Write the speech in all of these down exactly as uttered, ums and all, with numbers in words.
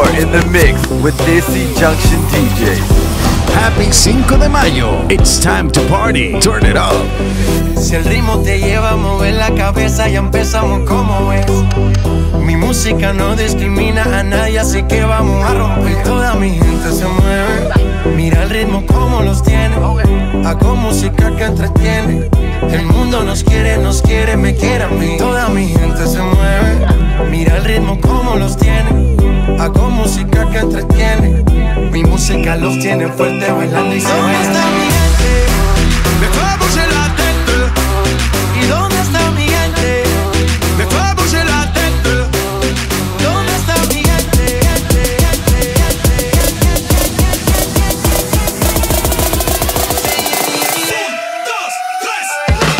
You're in the mix with Desi Junction D Js. Happy Cinco de Mayo. It's time to party. Turn it up. Si el ritmo te lleva a mover la cabeza, ya empezamos como es. Mi música no discrimina a nadie, así que vamos a romper. Toda mi gente se mueve. Mira el ritmo como los tiene. Hago música que entretiene. El mundo nos quiere, nos quiere, me quiere a mí. Toda mi gente se mueve. Mira el ritmo como los tiene. Hago música que entretiene. Mi música los tiene fuerte bailando y se ¿Dónde está mi gente? Me fue a bouger la tête. ¿Y dónde está mi gente? Me fue a bouger la tête. ¿Dónde está mi gente? Un, dos, tres.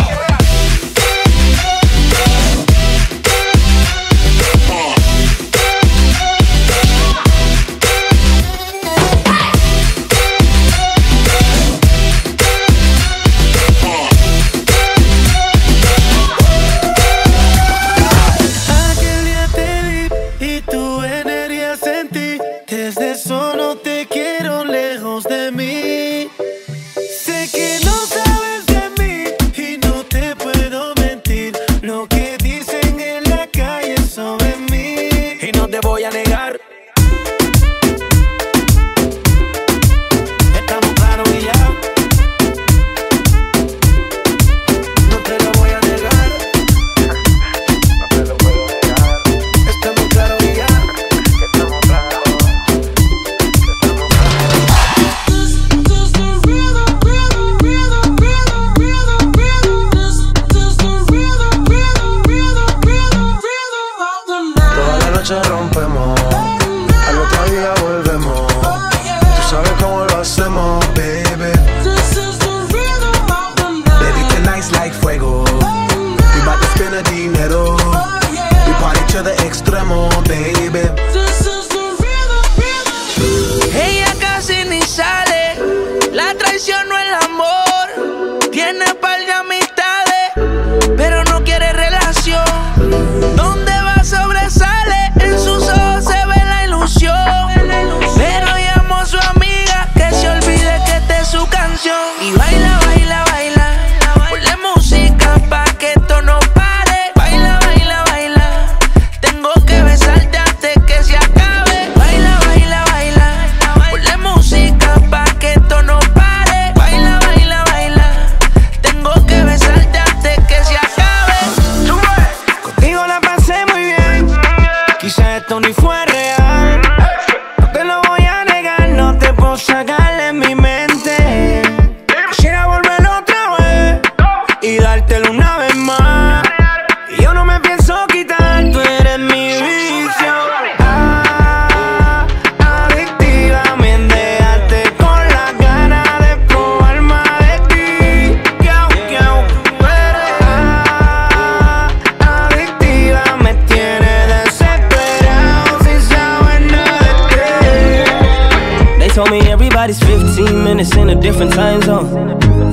Everybody's fifteen minutes in a different time zone.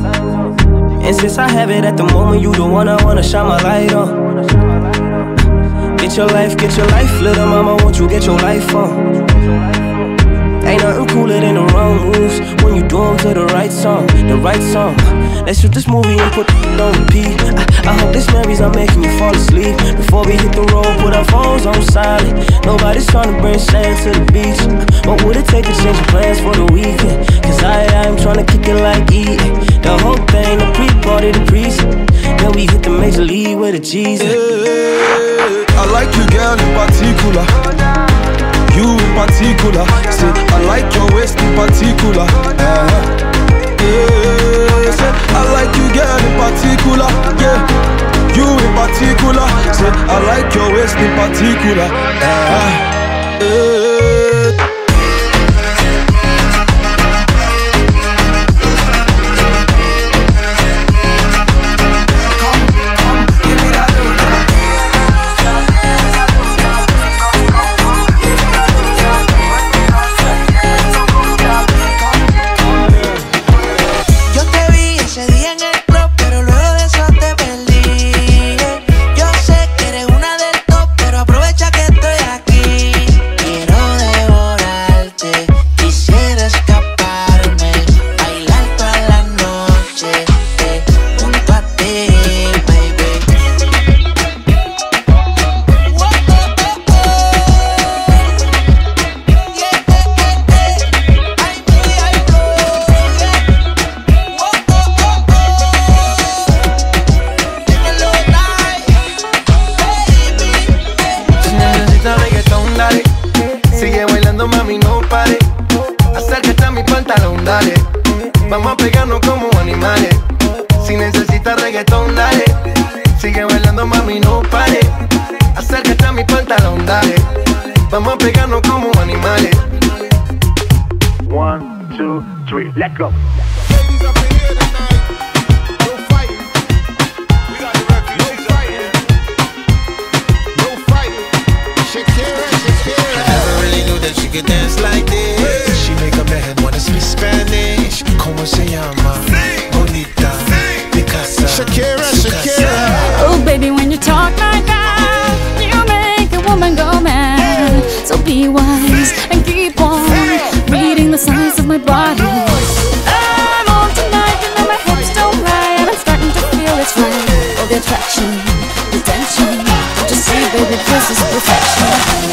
And since I have it at the moment, you the one I wanna shine my light on. Get your life, get your life, little mama, won't you get your life on? Ain't nothing cooler than the wrong moves when you do them to the right song, the right song. Let's shoot this movie and put it on repeat. I, I hope this memories are making you fall asleep. Before we hit the road, put our phones on silent. Nobody's trying to bring sand to the beach. What would it take to change your plans for the weekend? Cause I, I'm trying to kick it like eating. The whole thing, the pre-party, the pre-set. Then we hit the major league with a G's. Hey, I like you, girl, in particular. You in particular. Say, I like your waist in particular. uh, yeah. Say, I like you, girl, in particular. Yeah, you in particular. Say, I like your waist in particular. uh, yeah. Yo sé que eres una del top, pero aprovecha que estoy aquí. Quiero Vamos a pegarnos como animales. One, two, three, let's go. Ladies up in here tonight. No fighting. We got the refugees up here. No fighting. Shakira, Shakira. I never really knew that she could dance like this. She make a man wanna speak Spanish. ¿Cómo se llama? Bonita, Picasa, Shakira, Shakira. Oh, baby, when you talk like that, you make a woman go mad. So be wise and keep on reading the signs of my body. I'm on tonight, you know my hips don't lie, and I'm starting to feel it's right. Oh, the attraction, the tension. Don't you see, baby, this is perfection.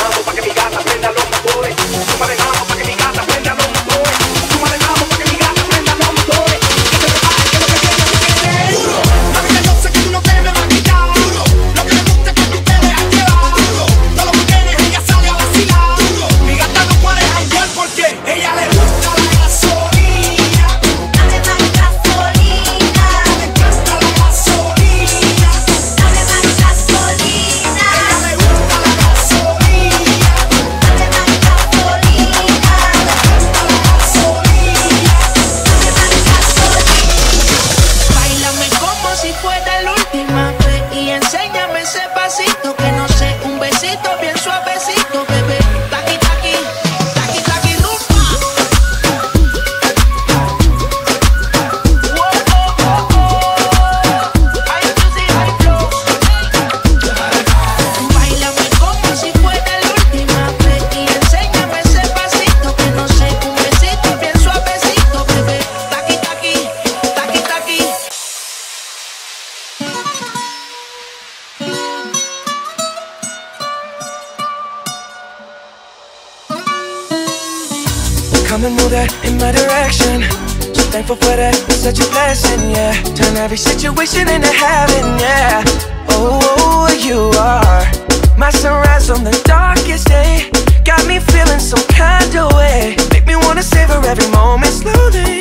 Come and move that in my direction. So thankful for that, it's such a blessing, yeah. Turn every situation into heaven, yeah. Oh, oh, you are my sunrise on the darkest day. Got me feeling some kind of way. Make me wanna savor every moment slowly,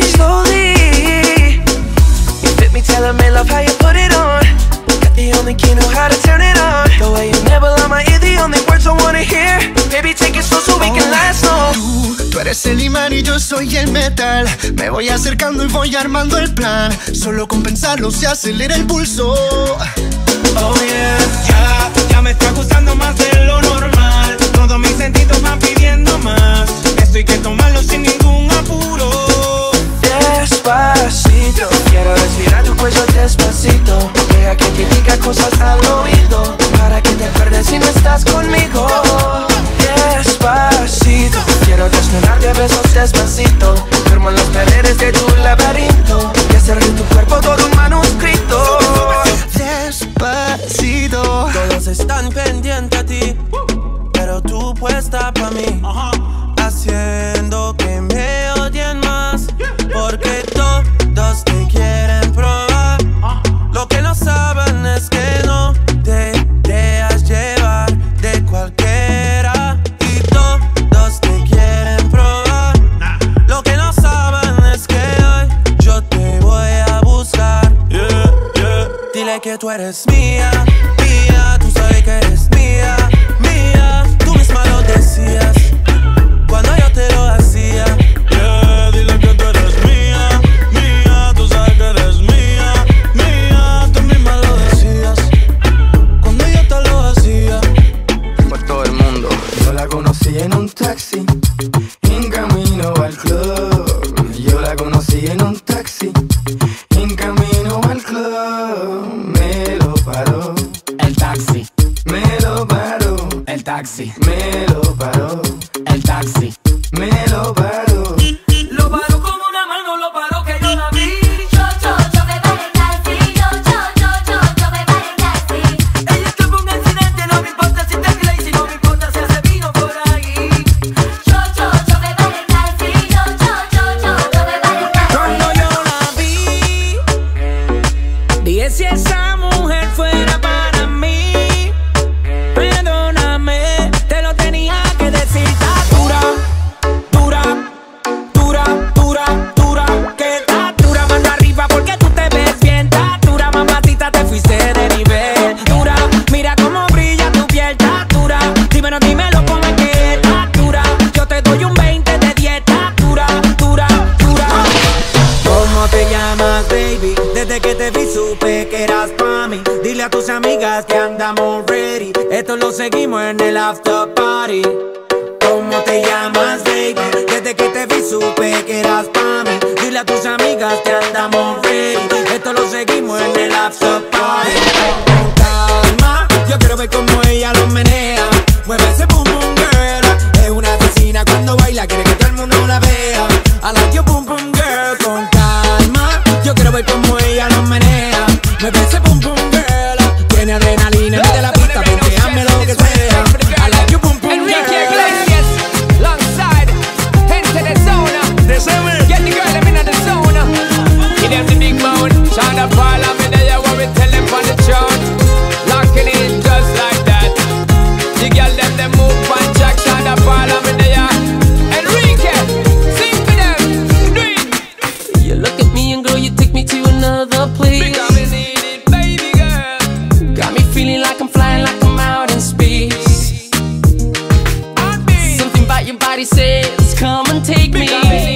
slowly. You fit me, telling me love how you put it on. Got the only key, know how to turn it on. The way you nibble on my ear, the only words I wanna hear. Baby, take it slow so we can last long. Tú eres el imán y yo soy el metal. Me voy acercando y voy armando el plan. Solo con pensarlo se acelera el pulso. Oh yeah. Ya, ya me está gustando más de lo normal. Todos mis sentidos van pidiendo más. Esto hay que tomarlo sin ningún apuro. Despacito, quiero respirar tu cuello despacito. Deja que te diga cosas al oído, para que te acuerdes si no estás conmigo. Despacito, quiero desnudarte a besos despacito. Firmo en las paredes de tu laberinto y hacer de tu cuerpo todo un manuscrito. Despacito. Todos están pendientes a ti, pero tú puesta pa' mí, haciendo que me odien más, porque todos te quieren probar. Lo que no saben es que no te dejas llevar de cualquiera, y todos te quieren probar. Lo que no saben es que hoy yo te voy a buscar. Yeah, yeah. Dile que tú eres mía, mía, tú sabes que eres mía, mía. Tú misma lo decías cuando yo te lo hacía. Yeah, dile que tú eres mía, mía, tú sabes que eres mía, mía. Tú misma lo decías cuando yo te lo hacía. Por todo el mundo. Yo la conocí en un taxi, en camino al club. Yo la conocí en un taxi, en camino al club. Me lo paró el taxi, me lo paró el taxi, me lo paró el taxi. me lo paró. Lo paró con una mano, lo paró que yo la vi. Yo, yo, yo me paré el taxi. Yo, yo, yo, yo, yo me paré el taxi. Ella tuvo un accidente, no me importa si te crazy, no me importa si hace vino por ahí. Yo, yo, yo me paré el taxi. Yo, yo, yo, yo, yo me paré el taxi. Cuando yo la vi, dije si esa mujer fuera para mí. Perdóname, te lo tenía que decir. Está dura, dura, quieras pa' mí. Dile a tus amigas que andamos ready. Esto lo seguimos en el after party. ¿Cómo te llamas, baby? Desde que te vi supe que eras pa' mí. Dile a tus amigas que andamos ready. Esto lo seguimos en el after party. Con calma, yo quiero ver cómo ella lo menea. Mueve ese boom boom girl. Es una asesina cuando baila, quiere que todo el mundo la vea. I like your boom boom girl. Con calma, yo quiero ver cómo ella lo menea. Mueve ese boom boom girl. Tiene adrenalina, mete la pista, hazme lo que sea. I like your boom boom girl. Get the girl, them in the zone. Give them the big bone. Shine up all of me there, what we tell them on the throne. Locking in just like that. The girl, them, them move on track. Shine up all of me there. Enrique, sing for them. Do it. You look at me and girl, you take me to another place. Because me need it, baby girl. Got me feeling like I'm flying, like I'm out in space. Something about your body says, come and take me.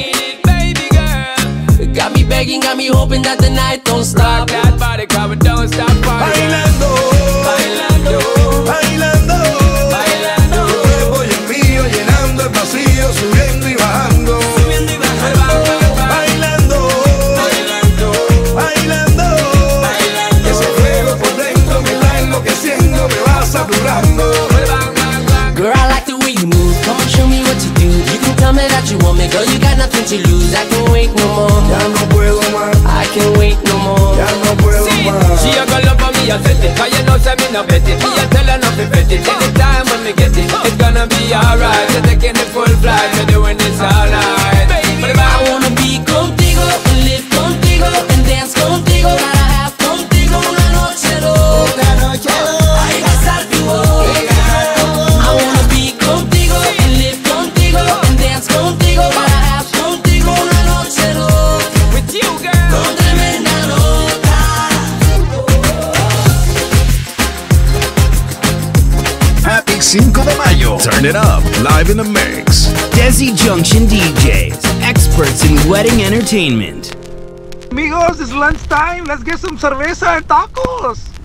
Got me begging, got me hoping that the night don't stop. Rock that body, come and don't stop party. Bailando, bailando, bailando, bailando. Tu cuerpo y el mío llenando el vacío, subiendo y bajando, subiendo y bajando. Bailando, bailando, bailando, bailando. Ese fuego por dentro me está enloqueciendo, me va saturando. Girl, I like the way you move. Come on, show me what you do. You can tell me that you want me, girl. You got nothing to lose. I can't wait no more. Ya no puedo más. I can't wait no more. Ya no puedo más. She a go love for me, I set it. Cause you know say me no bet it. Me a tell her not to bet it. Anytime when me get it, it's gonna be alright. You're taking the full flight, you're doing this all night. Baby, I wanna be contigo, and live contigo, and dance contigo. Gotta have contigo una noche loca. Ay, besarte hoy. I wanna be contigo, and live contigo, and dance contigo. Gotta have contigo una noche loca. With you, girl. Con tremenda nota. Happy Cinco de Mayo. Turn it up, live in the mix. Desi Junction D Js, experts in wedding entertainment. Amigos, it's lunchtime. Let's get some cerveza and tacos.